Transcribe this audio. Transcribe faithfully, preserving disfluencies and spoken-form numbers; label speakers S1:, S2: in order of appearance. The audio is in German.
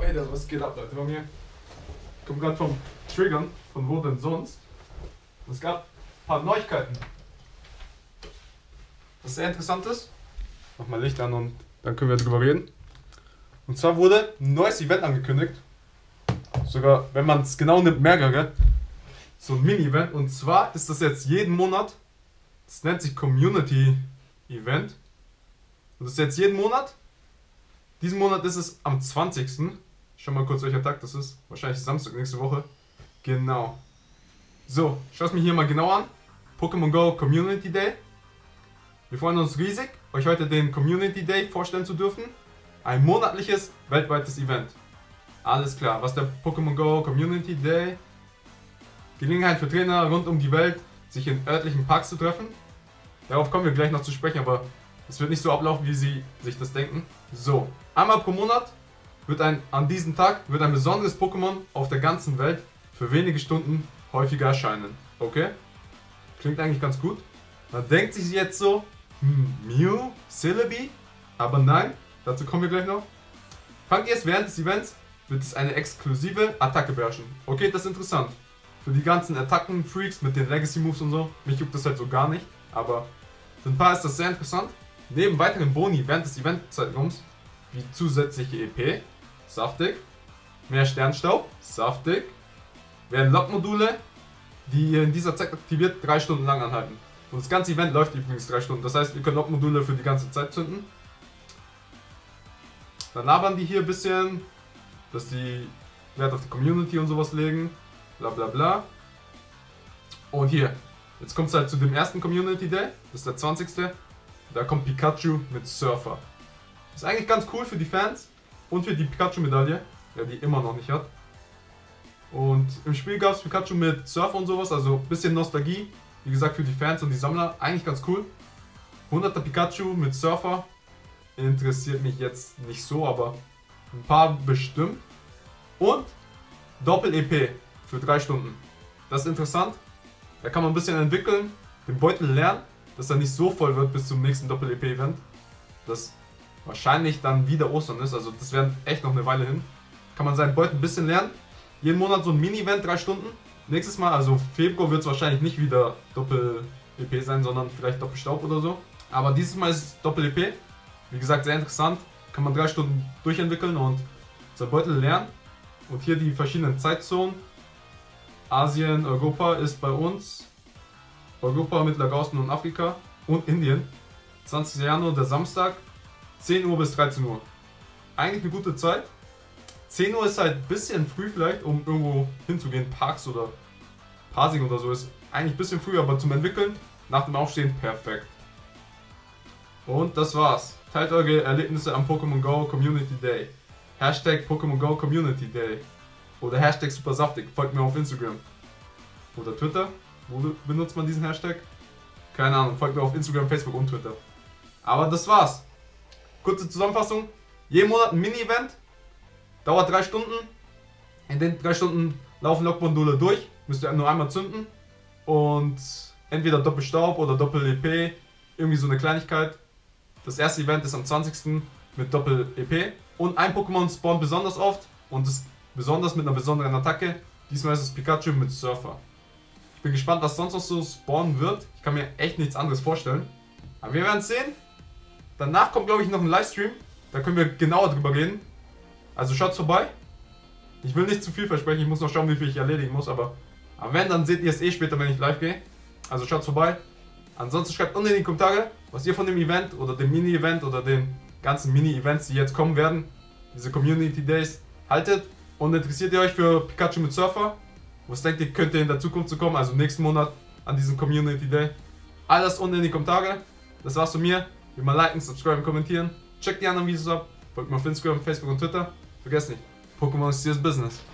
S1: Alter, was geht ab, Leute? Bei mir kommt gerade vom Triggern, von wo denn sonst. Es gab ein paar Neuigkeiten. Was sehr interessant ist. Mach mal Licht an und dann können wir drüber reden. Und zwar wurde ein neues Event angekündigt. Sogar, wenn man es genau nimmt, mehrere. So ein Mini-Event. Und zwar ist das jetzt jeden Monat. Das nennt sich Community Event. Und das ist jetzt jeden Monat. Diesen Monat ist es am zwanzigsten Schau mal kurz, welcher Tag das ist. Wahrscheinlich Samstag nächste Woche. Genau. So, schau es mir hier mal genau an. Pokémon Go Community Day. Wir freuen uns riesig, euch heute den Community Day vorstellen zu dürfen. Ein monatliches, weltweites Event. Alles klar, was der Pokémon Go Community Day? Gelegenheit für Trainer rund um die Welt, sich in örtlichen Parks zu treffen. Darauf kommen wir gleich noch zu sprechen, aber es wird nicht so ablaufen, wie Sie sich das denken. So, einmal pro Monat wird ein, an diesem Tag wird ein besonderes Pokémon auf der ganzen Welt für wenige Stunden häufiger erscheinen. Okay? Klingt eigentlich ganz gut. Man denkt sich jetzt so, hm, Mew, Celebi? Aber nein, dazu kommen wir gleich noch. Fangt ihr es während des Events, wird es eine exklusive Attacke beherrschen. Okay, das ist interessant. Für die ganzen Attacken-Freaks mit den Legacy-Moves und so, mich juckt das halt so gar nicht, aber für ein paar ist das sehr interessant. Neben weiteren Boni während des Event-Zeitraums, wie zusätzliche E P, saftig, mehr Sternstaub, saftig, werden Lock-Module, die ihr in dieser Zeit aktiviert, drei Stunden lang anhalten. Und das ganze Event läuft übrigens drei Stunden, das heißt, ihr könnt Lock-Module für die ganze Zeit zünden. Dann labern die hier ein bisschen, dass die Wert auf die Community und sowas legen, bla bla bla. Und hier, jetzt kommt es halt zu dem ersten Community Day, das ist der zwanzigste Da kommt Pikachu mit Surfer. Ist eigentlich ganz cool für die Fans und für die Pikachu-Medaille, wer die immer noch nicht hat. Und im Spiel gab es Pikachu mit Surfer und sowas, also ein bisschen Nostalgie. Wie gesagt, für die Fans und die Sammler eigentlich ganz cool. hunderter Pikachu mit Surfer interessiert mich jetzt nicht so, aber ein paar bestimmt. Und Doppel-E P für drei Stunden. Das ist interessant. Da kann man ein bisschen entwickeln, den Beutel lernen, dass er nicht so voll wird bis zum nächsten Doppel-E P-Event. Das wahrscheinlich dann wieder Ostern ist, also das wäre echt noch eine Weile hin. Kann man seinen Beutel ein bisschen lernen. Jeden Monat so ein Mini-Event, drei Stunden. Nächstes Mal, also Februar, wird es wahrscheinlich nicht wieder Doppel-E P sein, sondern vielleicht Doppelstaub oder so. Aber dieses Mal ist es Doppel-E P. Wie gesagt, sehr interessant. Kann man drei Stunden durchentwickeln und seinen Beutel lernen. Und hier die verschiedenen Zeitzonen. Asien, Europa ist bei uns. Europa, Mittlerer Osten und Afrika. Und Indien. zwanzigster Januar, der Samstag. zehn Uhr bis dreizehn Uhr. Eigentlich eine gute Zeit. zehn Uhr ist halt ein bisschen früh vielleicht, um irgendwo hinzugehen. Parks oder Parsing oder so ist eigentlich ein bisschen früh, aber zum Entwickeln nach dem Aufstehen perfekt. Und das war's. Teilt eure Erlebnisse am Pokémon Go Community Day. Hashtag Pokémon Go Community Day. Oder Hashtag Supersaftig. Folgt mir auf Instagram. Oder Twitter. Wo benutzt man diesen Hashtag? Keine Ahnung. Folgt mir auf Instagram, Facebook und Twitter. Aber das war's. Kurze Zusammenfassung. Jeden Monat ein Mini-Event. Dauert drei Stunden. In den drei Stunden laufen Lock-Module durch. Müsst ihr nur einmal zünden. Und entweder Doppelstaub oder Doppel-E P. Irgendwie so eine Kleinigkeit. Das erste Event ist am zwanzigsten mit Doppel-E P. Und ein Pokémon spawnt besonders oft. Und ist besonders mit einer besonderen Attacke. Diesmal ist es Pikachu mit Surfer. Ich bin gespannt, was sonst noch so spawnen wird. Ich kann mir echt nichts anderes vorstellen. Aber wir werden es sehen. Danach kommt, glaube ich, noch ein Livestream. Da können wir genauer drüber reden. Also schaut vorbei. Ich will nicht zu viel versprechen. Ich muss noch schauen, wie viel ich erledigen muss. Aber, aber wenn, dann seht ihr es eh später, wenn ich live gehe. Also schaut vorbei. Ansonsten schreibt unten in die Kommentare, was ihr von dem Event oder dem Mini-Event oder den ganzen Mini-Events, die jetzt kommen werden, diese Community Days, haltet. Und interessiert ihr euch für Pikachu mit Surfer? Was denkt ihr, könnt ihr in der Zukunft zu kommen, also nächsten Monat an diesem Community Day? Alles unten in die Kommentare. Das war's von mir. Wie immer liken, subscriben, kommentieren. Checkt die anderen Videos ab. Folgt mir auf Instagram, Facebook und Twitter. Vergesst nicht, Pokémon ist das Business.